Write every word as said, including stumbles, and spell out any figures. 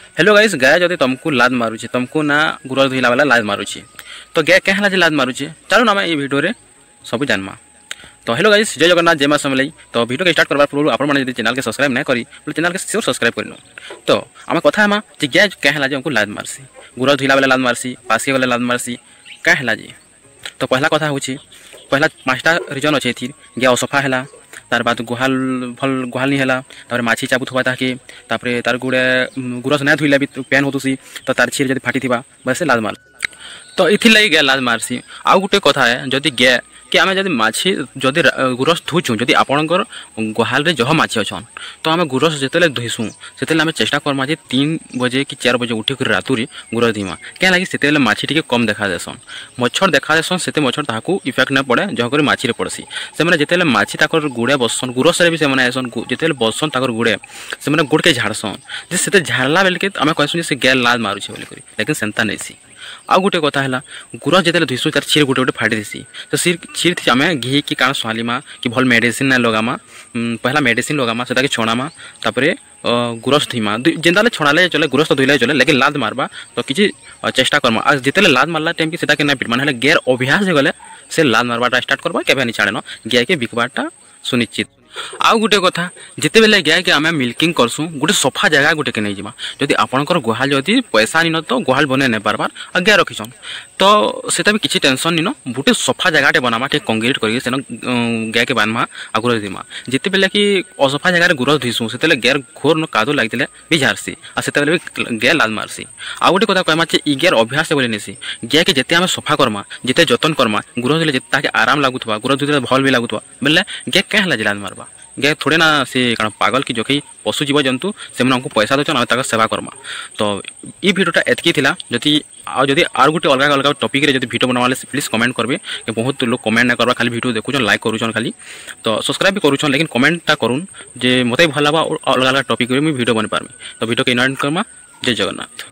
Hello guys, गाय जदि तुमको लाद मारुचे तुमको ना गुरस धोइला वाला लाद मारुचे तो गाय क्या है लाद मारुचे चलो आम ये भिडियो सब जानमा। तो हेलो गाइस, जय जगन्नाथ, जय मां समलाई। तो वीडियो के स्टार्ट करबार पूर्व आपण माने यदि चैनल के सब्सक्राइब नहीं करी तो चैनल के श्योर सब्सक्राइब करनो। तो आम कथा है जे गाय क्या है हमको लाद मारसी, गुरस धोइला वाला लाद मारसी, पासी वाला लाद मारसी क्या है जी। तो पहला कथा हूँ पहला पाँचटा रिजन अच्छे थी गाय असफा है, तार बाद गुहाल भल गुहाल नहीं है, तार माछी चाबुवा ताकि तार गुड़े गुरस नहीं धोइले भी पेन होतुसी तो तार छीर जब फाटी थी बस लाद मार। तो इथि लगी गाय लाद मारसी। आउ गोटे कथा है जदि गाय कि आम जब माछी जदि गुरस धोचु जदि आपणकर गुहाल रे जह माछी अच्छन तो आम गुरस जिते धोईसु से आम चेष्टा करमा जे तीन बजे कि चार बजे उठिक रातुरी गुरस धीमा क्या लगी से माछी टी कम देखा देसन, मच्छर देखा देसन से मच्छर ताकू इफेक्ट न पड़े जहाँकर माछी पड़सी। से जिते माछी ताकर गुड़े बसन गुरस भी से आसन जिते बसन ताकर गुड़े से गुड़ के झाड़सन जे झाड़ला बेल के आम कहसुँ से गाय लाद मारुचे बोलिक, लेकिन सेंता नहीं सी। आउ गोटे कथा है गुरस जिते धोईसु तार छीर गोटे गोटे फाटी देसी तो सीर छीर थी आम घी कि काण स्वालीमा कि भल मेडिसिन ना लगामा, पहला मेडिसिन लगामा से छणामा तापर गुरस धोईमा जेनता छणाले चले गुरस तो धोइले चले लेकिन लाद मारबा तो किसी चेष्टा करमा। आ जिते लाद मारला टाइम कि सेटा के ना पिटमा ना गैर अभ्यास गले से लाद मारबाटा स्टार्ट करबा केबे नहीं छाड़ेन गाय के बिकबाटा सुनिश्चित। आउ गोटे कथा जिते बेले गाय के आम मिल्किंग करसु गोटे सफा जगह गोटे के नहीं जावा जदि आपणकर गुहाल जदि पैसा निन तो गुहाल बने नहीं पारबार आ गाय रखीछन तो सेटा भी किसी टेंशन निन गोटे सफा जगह बनामा टे कंक्रीट करके सेन गाय के बांधमा आ गुरस धीमा। जिते बेले कि असफा जगह गुरस धोईसु से गायर घोर न कादो लगी भी झारसी आ से भी गाय लाद मारसी। आउ गोटे कथा कहमा इ गायर अभ्यास बोले नहीं गाय के जिते आम सफा करमा जिते जतन करमा गुरस धोले जिते आराम लगुवा गुरस धोले भल भी लगुवा बोले गाय क्या लाद मारबा। गाय थोड़े ना से कण पागल कि जो कि पशु जीव जंतु से हमको पैसा दौन आम सेवा करमा। तो ये भिडियोटा एतकी थिला जदि आउ आर गोटे अलग अलग टॉपिक रे जदि भिडियो बनवाले प्लीज कमेंट करबे कि बहुत लोग कमेंट ना करबा खाली भिडियो देखुछन लाइक करूछन खाली तो सब्सक्राइब भी करूछन लेकिन कमेंटटा करूँ जे मते भल लगा अलग अलग टॉपिक रे मैं भिडियो बन पारमी। तो भिडियो के एंड करमा। जय जगन्नाथ।